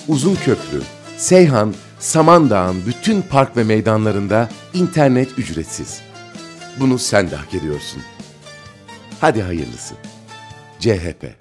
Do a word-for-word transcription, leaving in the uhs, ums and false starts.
Uzunköprü, Seyhan, Samandağ'ın bütün park ve meydanlarında internet ücretsiz. Bunu sen de hak ediyorsun. Hadi hayırlısı. C H P